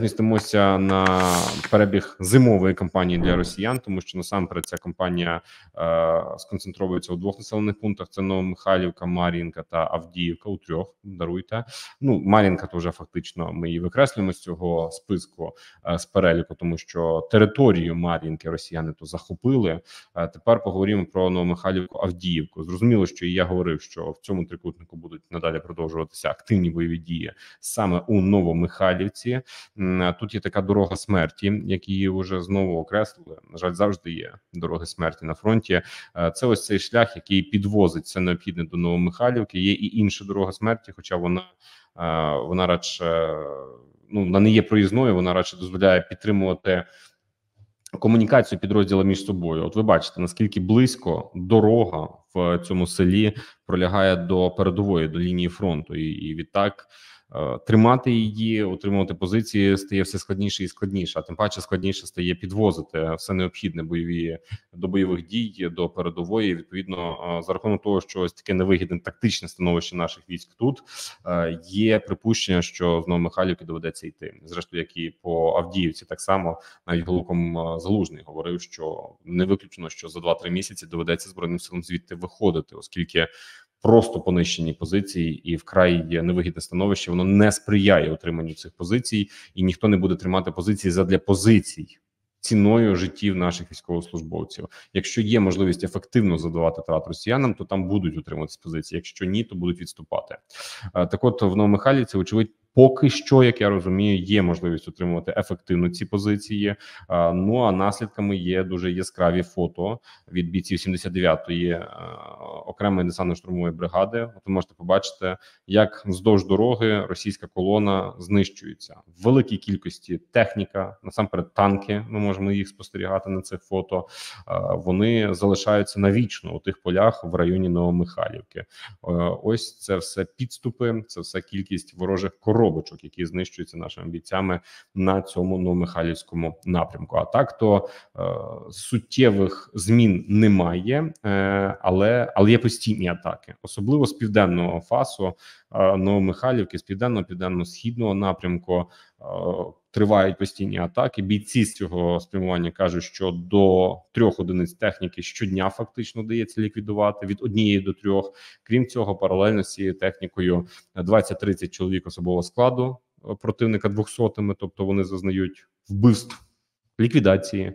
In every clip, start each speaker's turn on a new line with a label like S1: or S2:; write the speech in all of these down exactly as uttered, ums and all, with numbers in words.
S1: змістимося на перебіг зимової кампанії для росіян, тому що насамперед ця кампанія е, сконцентровується у двох населених пунктах: це Новомихайлівка, Мар'їнка та Авдіївка. У трьох, даруйте. Ну, Мар'їнка то вже фактично ми її викреслюємо з цього списку, е, з переліку, тому що територію Мар'їнки росіяни то захопили. Е, тепер поговоримо про Новомихайлівку, Авдіївку. Зрозуміло, що і я говорив, що в цьому трикутнику будуть надалі продовжуватися активні бойові дії саме у Новомихайлівці. Тут є така дорога смерті, як її вже знову окреслили. На жаль, завжди є дороги смерті на фронті. Це ось цей шлях, який підвозить все необхідне до Новомихайлівки. Є і інша дорога смерті, хоча вона вона радше, ну, вона не є проїзною, вона радше дозволяє підтримувати комунікацію підрозділів між собою. От ви бачите, наскільки близько дорога в цьому селі пролягає до передової, до лінії фронту, і, і відтак тримати її, утримувати позиції стає все складніше і складніше, а тим паче складніше стає підвозити все необхідне бойові до бойових дій, до передової. Відповідно, за рахунок того, що ось таке невигідне тактичне становище наших військ тут, є припущення, що з Новомихайлівки доведеться йти. Зрештою, як і по Авдіївці, так само навіть Голубком Залужний говорив, що не виключено, що за два-три місяці доведеться Збройним силам звідти виходити, оскільки просто понищені позиції і вкрай є невигідне становище, воно не сприяє утриманню цих позицій, і ніхто не буде тримати позиції задля позицій ціною життів наших військовослужбовців. Якщо є можливість ефективно задавати втрат росіянам, то там будуть утримуватися позиції. Якщо ні, то будуть відступати. Так от, в Новомихайлівці, очевидь, поки що, як я розумію, є можливість отримувати ефективно ці позиції. Ну а наслідками є дуже яскраві фото від бійців сімдесят дев'ятої окремої десантно-штурмової бригади. От ви можете побачити, як вздовж дороги російська колона знищується. В великій кількості техніка, насамперед танки, ми можемо їх спостерігати на цих фото. Вони залишаються навічно у тих полях в районі Новомихайлівки. Ось це все підступи, це все кількість ворожих коробок, коробочок, які знищуються нашими бійцями на цьому Новомихайлівському напрямку. А так то е, суттєвих змін немає, е, але але є постійні атаки, особливо з південного фасу е, Новомихайлівки, з південного південно-східного напрямку е, тривають постійні атаки. Бійці з цього спрямування кажуть, що до трьох одиниць техніки щодня фактично вдається ліквідувати, від однієї до трьох. Крім цього, паралельно з цією технікою двадцять-тридцять чоловік особового складу противника двохсотими, тобто вони зазнають вбивств, ліквідації,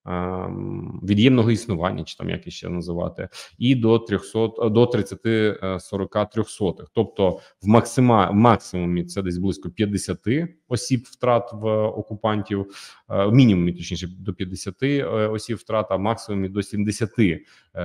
S1: від'ємного існування, чи там як іще називати, і до трьохсот, до тридцяти сорока трьохсотих. Тобто в максима, максимумі це десь близько п'ятдесяти осіб втрат в окупантів, в мінімумі, точніше, до п'ятдесяти осіб втрат, а в максимумі до сімдесяти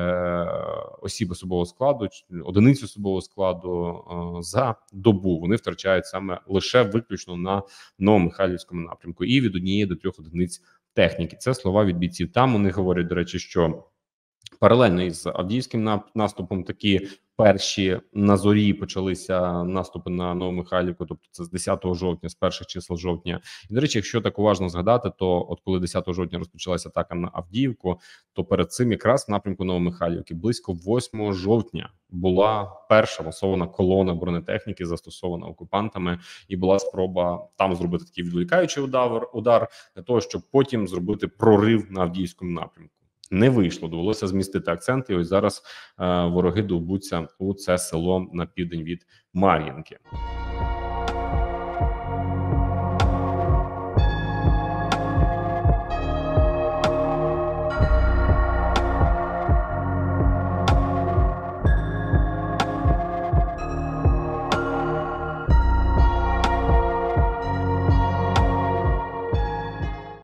S1: осіб особового складу, одиниць особового складу за добу. Вони втрачають саме лише виключно на Новомихайлівському напрямку і від однієї до трьох одиниць техніки. Це слова від бійців. Там вони говорять, до речі, що паралельно із Авдіївським наступом такі перші на зорі почалися наступи на Новомихайлівку, тобто це з десятого жовтня, з перших чисел жовтня. І, до речі, якщо так уважно згадати, то от коли десятого жовтня розпочалася атака на Авдіївку, то перед цим якраз в напрямку Новомихайлівки близько восьмого жовтня була перша масована колона бронетехніки, застосована окупантами, і була спроба там зробити такий відволікаючий удар, удар для того, щоб потім зробити прорив на Авдіївському напрямку. Не вийшло, довелося змістити акцент, і ось зараз е, вороги довбуться у це село на південь від Мар'їнки.